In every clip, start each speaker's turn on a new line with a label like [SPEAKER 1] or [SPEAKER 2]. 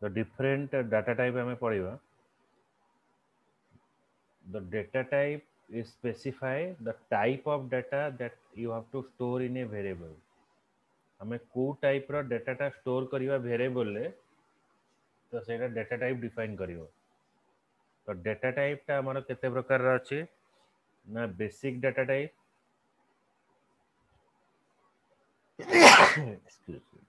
[SPEAKER 1] The different data type हमें पढ़िबा. The data type is specify the type of data that you have to store in a variable. हमें को type रो data store करिवा variable ले तो सेटा data type define करिवो. तो data type टा हमर केते प्रकार रो अछि ना basic data type. Excuse me.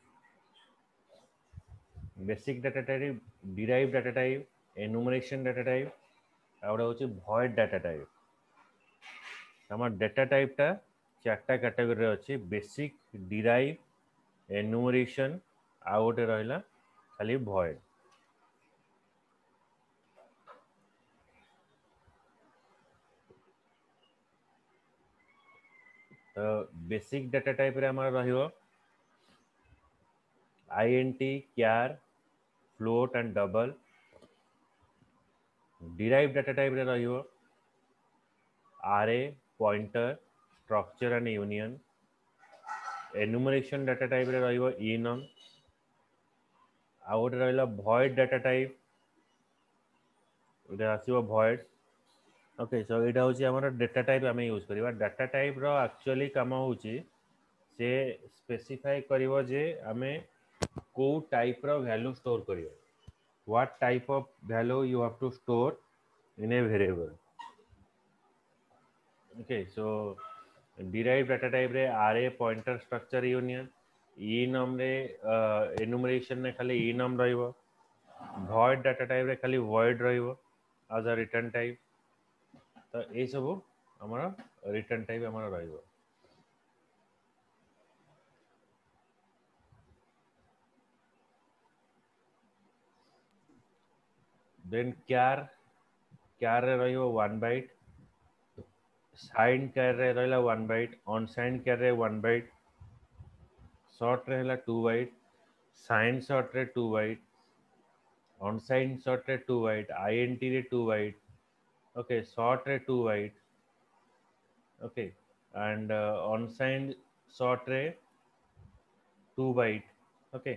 [SPEAKER 1] Basic data type, derive data type, enumeration data type आउडा होछि भॉइड डाटा टाइप. हमर डाटा टाइप टा चारटा कैटेगरी रे अछि. बेसिक, डिराइव, एनुमरेशन आ गोटे रहला खाली भॉइड. तो बेसिक डाटा टाइप रे हमर रहियो int, char, float and double. Derived data type रे रहियो array, pointer, structure and union. Enumeration data type रे रहियो enum. आ गोटे रहिला void data type. इधर आसीबो void. ओके सो एटा होची हमर डाटा टाइप हमें यूज करिवा. डाटा टाइप रो एक्चुअली काम होची से स्पेसिफाई करिवो जे हमें को टाइप रो वैल्यू स्टोर करिवो. What type of value you have to store in a variable. Okay, so derived data type रे array, pointer, structure, union. enum रे enumeration ने खाली enum रहिबो. void data type रे खाली void रहिबो as a return type. तो ए सब हमारा return type हमारा रहिबो. Then char रे रहिबो 1 byte. signed char रे रहिला 1 byte. unsigned char रे 1 byte. short रहला 2 byte. signed short रे 2 byte. unsigned short रे 2 byte. int रे 2 byte. Okay, short रे 2 byte. Okay, and unsigned short रे 2 byte. Okay,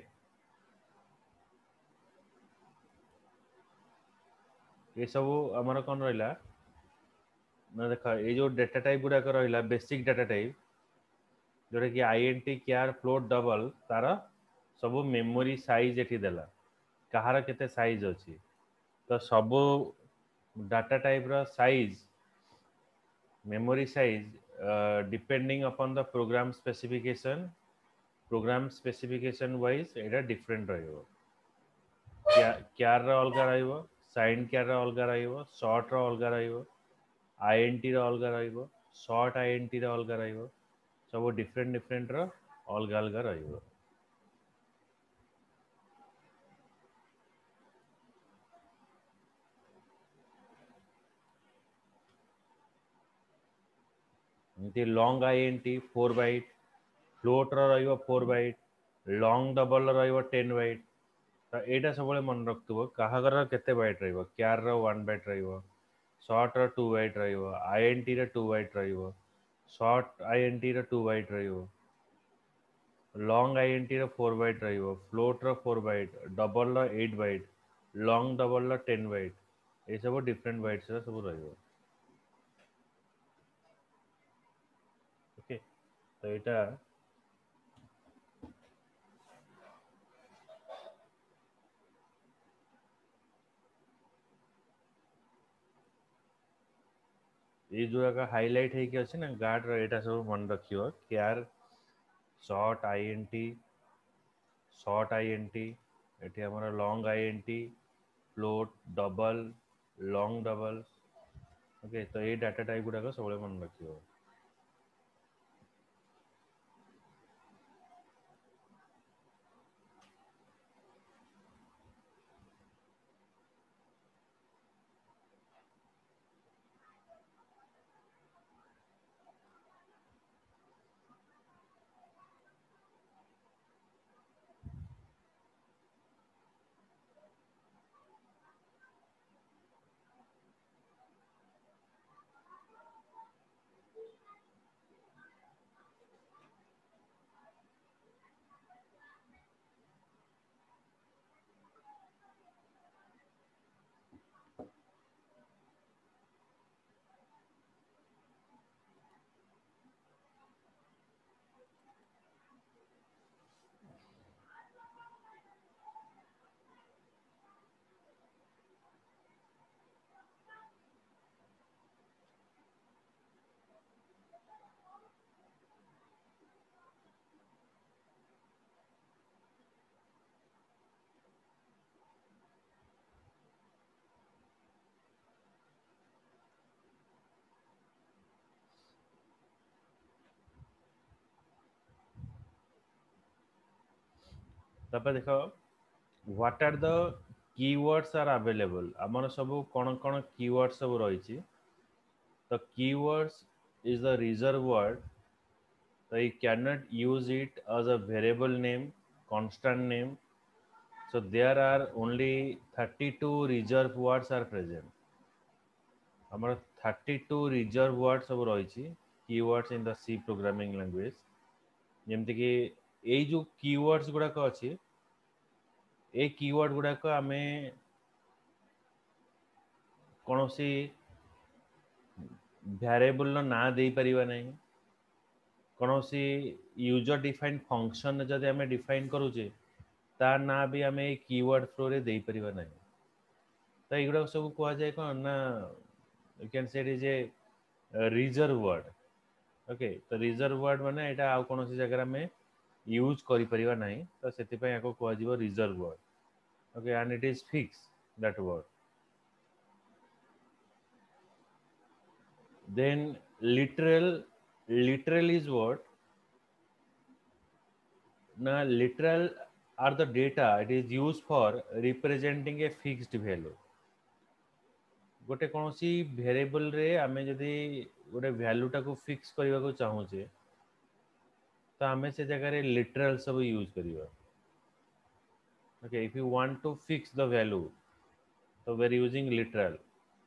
[SPEAKER 1] ये सब हमर कोन रहला ना देखा ये जो डाटा टाइप गुडा कर रहला बेसिक डाटा टाइप जोटा कि int, char, float, double तार सब मेमोरी साइज एठी देला. कहार केते साइज अछि तो सब डाटा टाइप रो size memory size depending upon the program specification wise एटा डिफरेंट रहिबो. char रो अलगा रहिबो, signed char रो अलगा रहिबो, short रो अलगा रहिबो, int रो अलगा रहिबो, short int रो अलगा रहिबो. सब डिफरेंट रो अलगा अलगा रहिबो. एमती long int 4 byte, float रो रहिबो 4 byte, long double रो रहिबो 10 byte. तो एटा सब मन रखथबो काहागर केते बाइट रहिबो. char रो 1 byte रहिबो, short रो 2 byte रहिबो, int रो 2 byte रहिबो, short int रो 2 byte रहिबो, long int रो 4 byte रहिबो, float रो 4 byte, double रो 8 byte, long double रो 10 byte. ये सब डिफरेंट बाइट्स रो सब रहिबो. ओके तो एटा ये जो का हाईलाइट है कि अछि ना गार्ड रो एटा सब मन रखियो. char, short int, एठी हमर long int, float, double, long double. Okay तो ये डाटा टाइप गुडा सब मन रखियो. तापर देखो what are the keywords are available आमर सब कौन कौन कीवर्ड्स सब रही तो keywords is the reserve word so you cannot use it as a variable name constant name so there are only 32 reserve words are present ଆମର 32 reserve words ସବୁ ରହିଛି keywords in the C programming language ଯେମିତି କି ଏଇ ଯୋଉ keywords ଗୁଡାକ ଅଛି ए keyword गुड़ाक आम कौन सी भ्यारिएबल ना दे परिवा नहीं कौन सी यूजर डिफाइंड फंक्शन जदि आम डिफाइन करूचे तार ना भी आम कीवर्ड फ्लो रे दे परिवा नहीं तो युवा सब कह जाए कौन ना you can say it is a reserve word okay तो रिजर्व वर्ड माने एटा आ कौन सी जगह आम यूज करि परिवा नहीं तो सेति पय याको कह जीवो reserve word okay and it is fix that word then literal is what now literal are the data it is used for representing a fixed value गोटे कौन सी वेरिएबल रे आमे जदि गोटे वैल्यू टा को फिक्स करबा को चाहूचे तो आमे से जगह रे लिटरल सब यूज करिवा okay if you want to fix the value तो we are using literal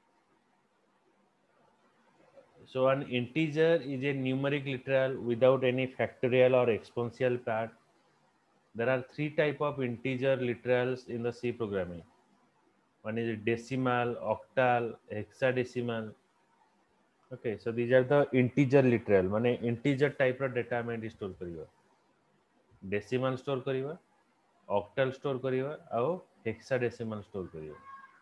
[SPEAKER 1] so an integer is a numeric literal without any factorial or exponential part. There are three type of integer literals in the C programming. One is decimal, octal, hexadecimal. Okay, so these are the integer literal. माने integer type ର data ଆମେ store करिवा. Decimal store करिवा, octal store करिवा, ଆଉ hexadecimal store करिवा.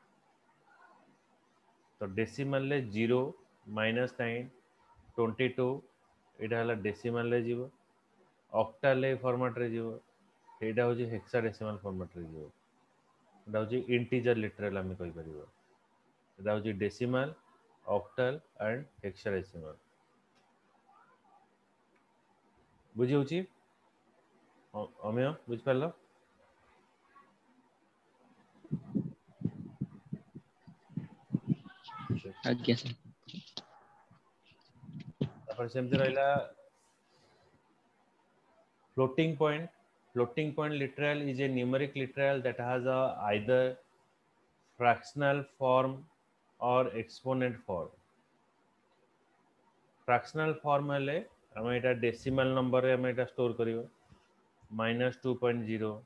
[SPEAKER 1] तो decimal ले 0, -9, 22 एटा हला decimal ले जीवो. octal ले format रे जीवो. एटा होची hexadecimal format रे जीवो. एटा होची integer literal आमे कहि परिबो. एटा होची decimal, octal and hexadecimal. बुझी होची? अमेय बुझ पारलो?
[SPEAKER 2] आज्ञा सर
[SPEAKER 1] तापर सेमति रहला floating point. Floating point literal is a numeric literal that has a either fractional form or exponent form. Fractional form हेले हम एटा डेसिमल नंबर रे हम एटा स्टोर करियो -2.0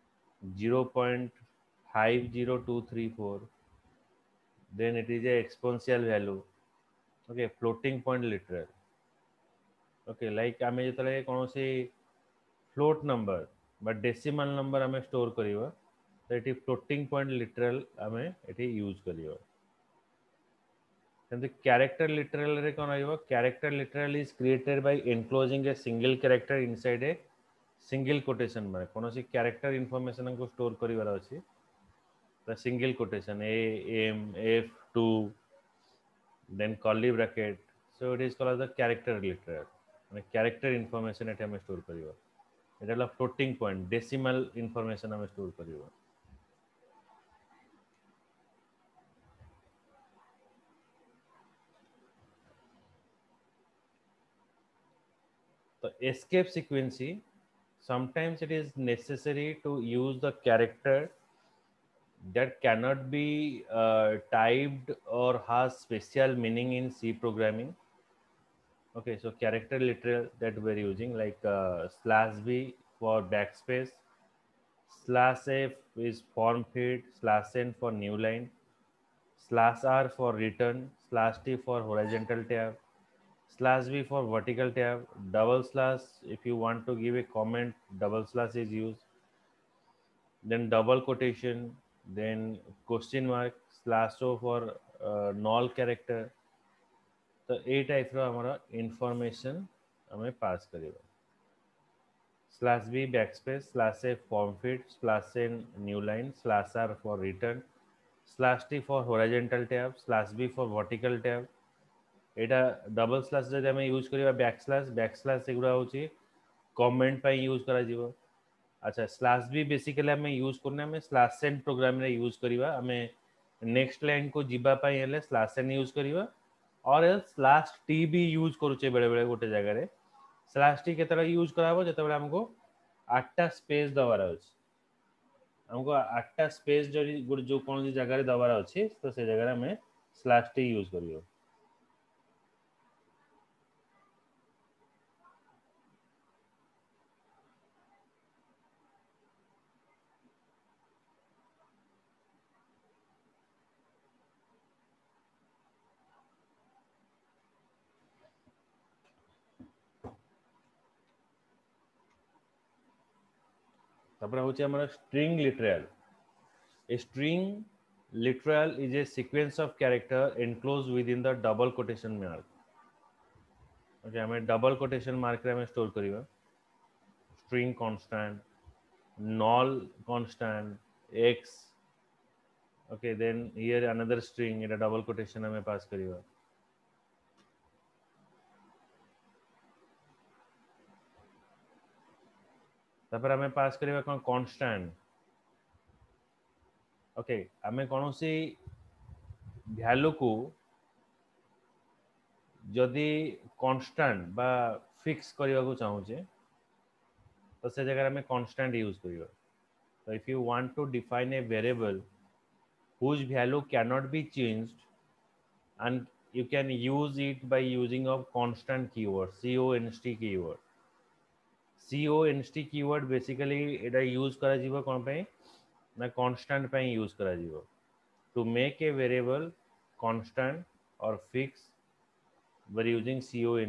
[SPEAKER 1] 0.50234 then it is a exponential value okay floating point literal okay like आमे जतले कोनोसी float number बा decimal number आमे स्टोर करियो तो एटी फ्लोटिंग पॉइंट लिटरल आमे एटी यूज करियो सेमति कैरेक्टर लिटरल रे कोन आइबो character literal is created by enclosing a single character inside a single quotation माने कोनोसी कैरेक्टर इंफॉर्मेशन को स्टोर करिवार अछि the single quotation a m f2 then curly bracket so it is called as the character literal মানে character information এটা আমি store করিব এটা হলো floating point decimal information আমি স্টোর করিব তো escape sequence sometimes it is necessary to use the character that cannot be typed or has special meaning in C programming. Okay, so character literal that we're using like /b for backspace, /f is form feed, /n for new line, /r for return, /t for horizontal tab, /v for vertical tab, double slash if you want to give a comment, double slash is used, then double quotation, then question mark, /o for null character. तो ए type रो हमरा information हमें pass करियो /b backspace /a form feed /n new line /r for return /t for horizontal tab /b for vertical tab एटा double slash जदि हमें use करिवा backslash एगुडा होची comment पई यूज करा जीवो अच्छा स्लैश भी बेसिकली आम यूज करना आम स्लैश सेंड प्रोग्राम रे यूज करवा आम नेक्स्ट लाइन को जीवा पाई हेले स्लैश सेंड यूज करवा और स्लैश टी भी यूज करूचे बेले बेले गोटे जगह स्लैश टी केतला यूज कराबो जेतेबेले हमको 8टा स्पेस दबार अछि हमको 8टा स्पेस जो कौन सी जगह दबार अच्छी तो से जगह में स्लैश टी यूज करियो तापर होची हमर string literal A string literal is a sequence of character enclosed within the double quotation mark. Okay, हमें double quotation mark रे हमें store करिवा string constant, null constant, x. Okay, then here another string इटा double quotation हमें pass करिवा. तापर हमें pass करिवा कौन constant. Okay, हमें कौन सी value को जदि constant बा fix करिवा को चाहूँचे तो से जगह हमें constant use करिवा. So if you want to define a variable whose value cannot be changed and you can use it by using of constant keyword const keyword const keyword basically एटा use करा जीवो कोन पे ना constant पे use करा जीवो to make a variable constant or fix by using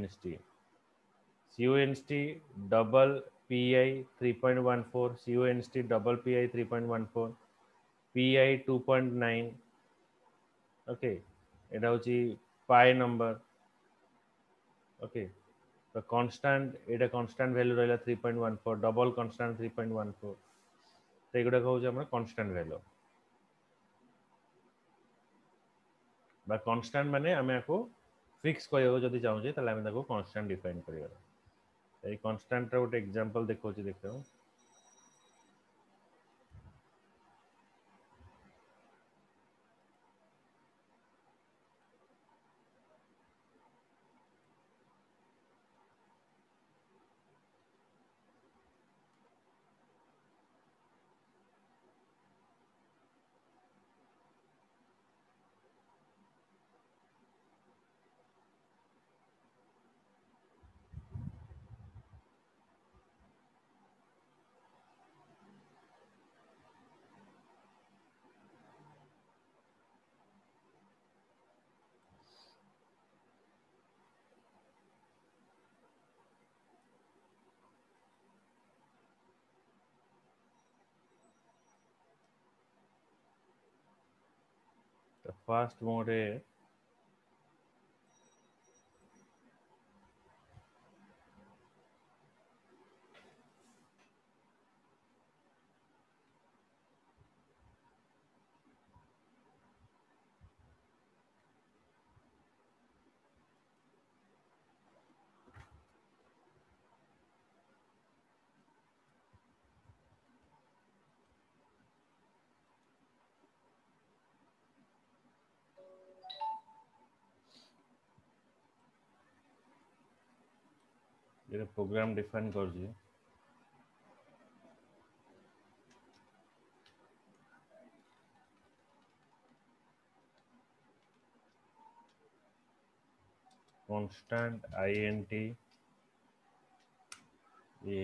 [SPEAKER 1] const double pi 3.14 const double pi 3.14 pi 2.9 okay एटा होची पाई नंबर ओके तो कांस्टेंट एटा कांस्टेंट वैल्यू रहला 3.14 डबल कांस्टेंट 3.14 तो एगुडा होची हमर कांस्टेंट वैल्यू बा कांस्टेंट माने हमें को फिक्स करियो जदी चाहू जे तले हमें ताको कांस्टेंट डिफाइन करियो ए कांस्टेंट रो गोटे एग्जांपल देखो छी देखो तो फर्स्ट मोड है ये प्रोग्राम डिफाइन कर जी कांस्टेंट int ये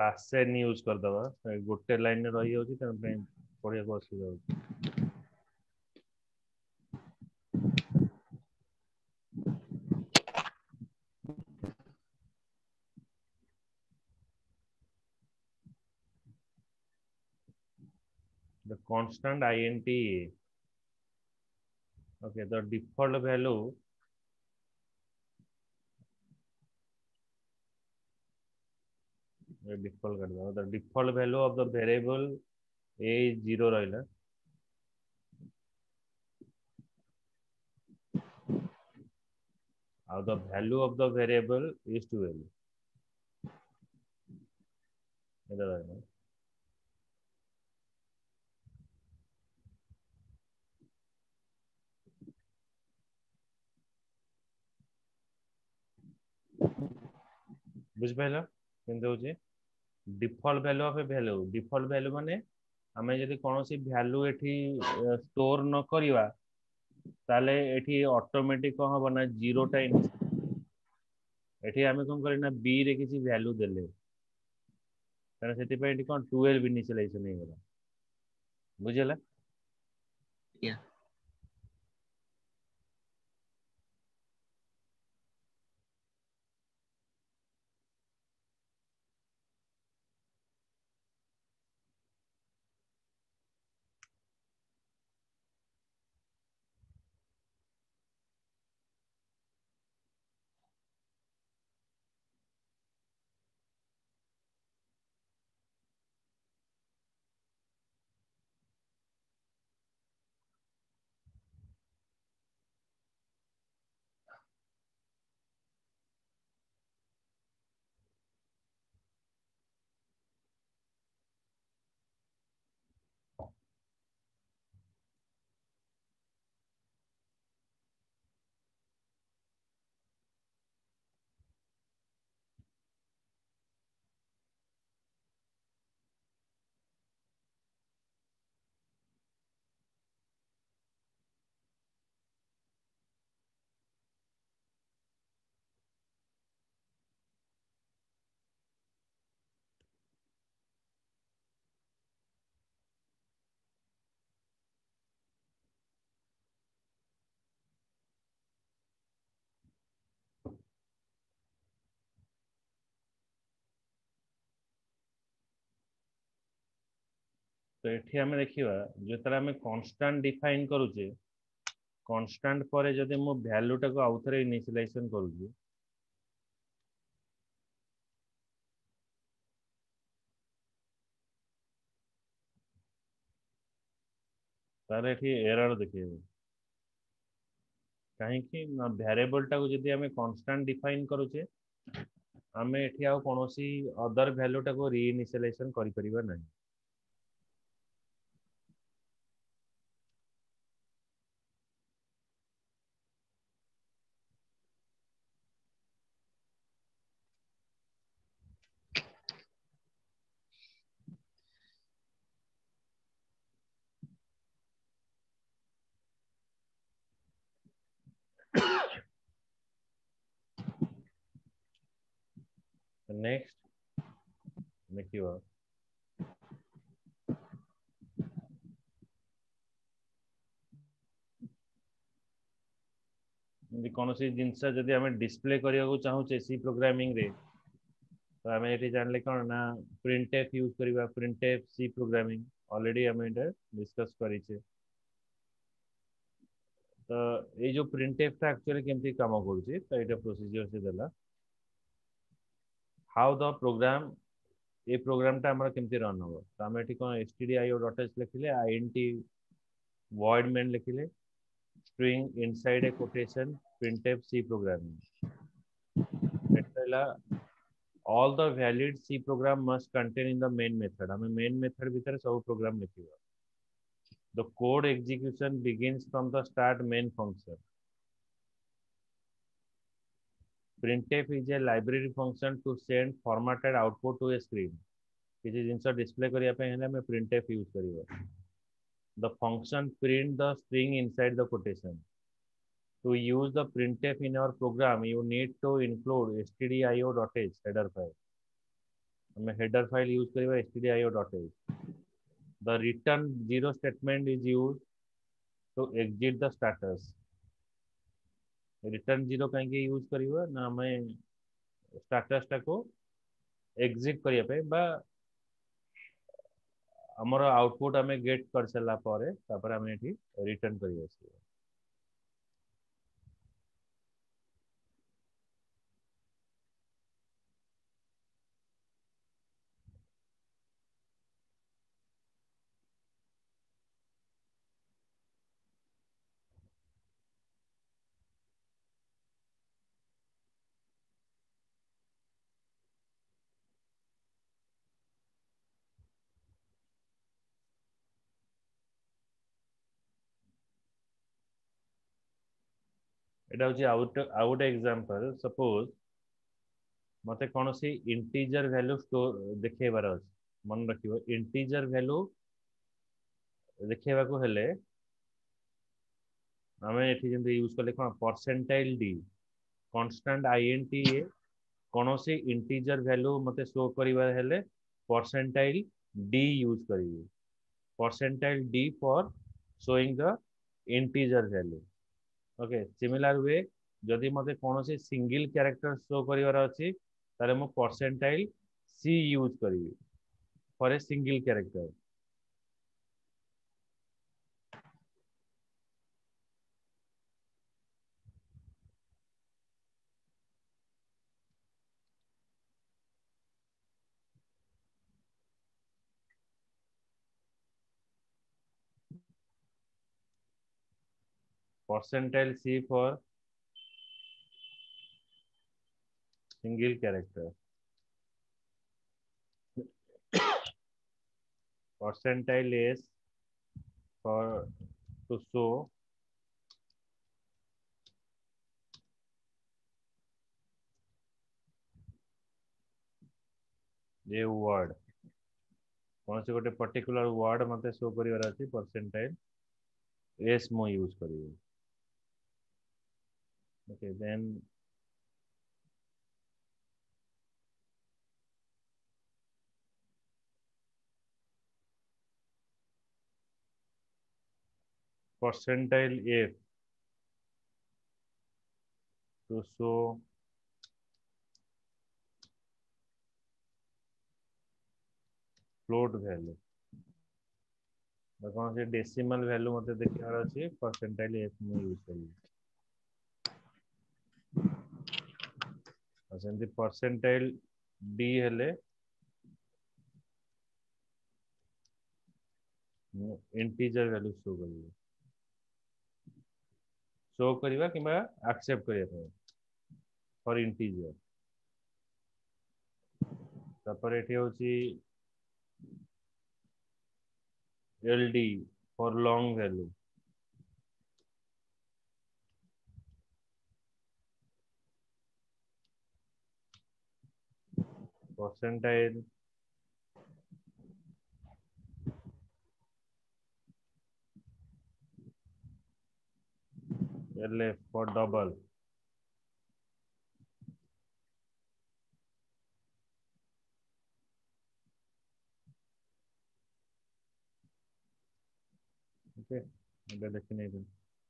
[SPEAKER 1] लासेन यूज कर दवा गोटे लाइन रही होची त पढ़िया को असुविधा होची the constant int okay the default value default कर दवा the default value of the variable a is 0 रहला और the value of the variable is 12 इधर रहला बुझ पाइला केनते होची default value of a value default value माने आमे यदि कोनोसी वैल्यू एठी स्टोर न करिवा ताले एठी ऑटोमेटिक कह बना 0 टा एठी आमे कोन करिना बी रे किसी वैल्यू देले ताने सेति पे एठी कोन 12 इनिशियलाइजेशन हे गला बुझला
[SPEAKER 2] Yeah.
[SPEAKER 1] तो एठी हमें देखिवा जेतरा हमें कांस्टेंट डिफाइन करूचे कांस्टेंट परे जदि मो वैल्यू टाको आउथरे इनिशियलाइजेशन करूची तारे एठी एरर देखिबो काहे कि वेरिएबल टाको जदि हमें कांस्टेंट डिफाइन करूचे हमें एठी आ कोनोसी अदर वैल्यू टाको री इनिशियलाइजेशन करि परिबा नहीं नेक्स्ट देखिवा यदि कोनोसी जिंस जदि हमें डिस्प्ले करिया को चाहूचे सी प्रोग्रामिंग रे तो हमें एठी जानले कोन ना प्रिंटफ यूज करिवा प्रिंटफ सी प्रोग्रामिंग ऑलरेडी हमें एटा डिस्कस करिचे तो ये जो प्रिंटफ टा एक्चुअली केमती काम करूची तो एटा प्रोसीजर से देला हाउ द प्रोग्राम ये प्रोग्राम टा हमरा केमती रन हो तो हम एठी कोन stdio.h लिखिले int void main लिखिले string inside a quotation printf c programming एतला all the valid c program must contain in the main method हमें main method भीतर सब प्रोग्राम लिखिबा the code execution begins from the start main function printf is a library function to send formatted output to a screen किसी जिनसा display करिया पे हेले मैं printf use करिबा the function print the string inside the quotation to use the printf in our program you need to include stdio.h header file हम header file use करबा stdio.h. The return zero statement is used to exit the status. return zero कहीं use करबा ना हमें status टाको exit करिया पे बा हमर आउटपुट हमें गेट कर सला पारे तापर हमें एठी रिटर्न करिया छी. एटा होची आउट एग्जांपल. सपोज मते कोनोसी इंटीजर वैल्यू स्टोर देखेबार अछि. मन रखिबो इंटीजर वैल्यू देखेबा को हेले हमें एठी जेंति यूज करले कोन परसेंटाइल डी कांस्टेंट इंट ए कोनोसी इंटीजर वैल्यू मते शो करिबा हेले परसेंटाइल डी यूज करिवे. Percentile D for showing the integer value. Okay similar way जदि मते कोनोसी सिंगल कैरेक्टर शो करिवार अछि तारे मो परसेंटाइल सी यूज करिवे for a single character. percentile C for single character. Percentile S for to show a word. कौन से गोटे पर्टिकुलर वर्ड मते शो करिवार अछि परसेंटाइल एस मो यूज करिवे. Okay then percentile F to show float value. कौन से डेसिमल वैल्यू मते देखिवार अछि परसेंटाइल एफ मो यूज करिवे. सेमती परसेंटाइल डी हेले इंटीजर वैल्यू शो करिवा किबा एक्सेप्ट करिया फॉर इंटीजर. तापर एठी होची LD for long value. Percentile LF for double. Okay, এটা দেখে নেবেন.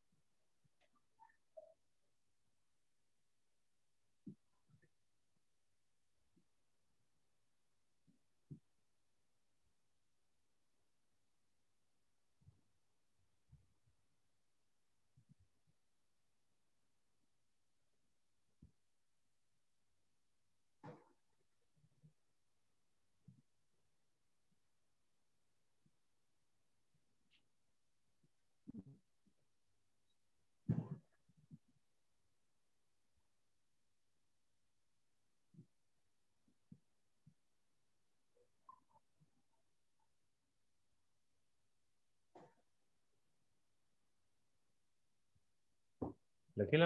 [SPEAKER 1] ଦେଖିଲ?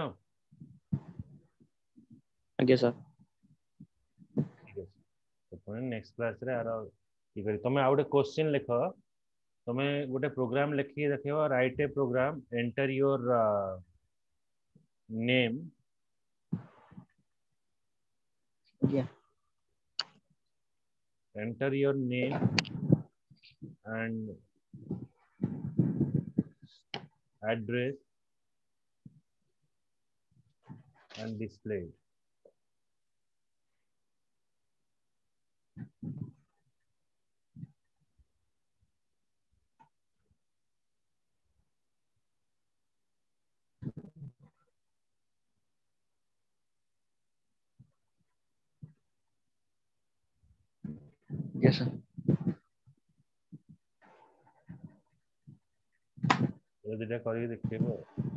[SPEAKER 2] ଆଜ୍ଞା ସାର୍.
[SPEAKER 1] ଠିକ ଅଛି. ତ ପୁଣି ନେକ୍ସଟ କ୍ଲାସ ରେ ଆର ଠିକ ଅଛି. ତମେ ଆଉ ଗୋଟେ କ୍ୱେଶ୍ଚିନ୍ ଲେଖ. ତମେ ଗୋଟେ ପ୍ରୋଗ୍ରାମ ଲେଖିକି ଦେଖେଇବ. Write a program enter your name
[SPEAKER 2] ଆଜ୍ଞା.
[SPEAKER 1] enter your name and address and display it.
[SPEAKER 2] Yes, sir.
[SPEAKER 1] ये दिटा करी देखिबो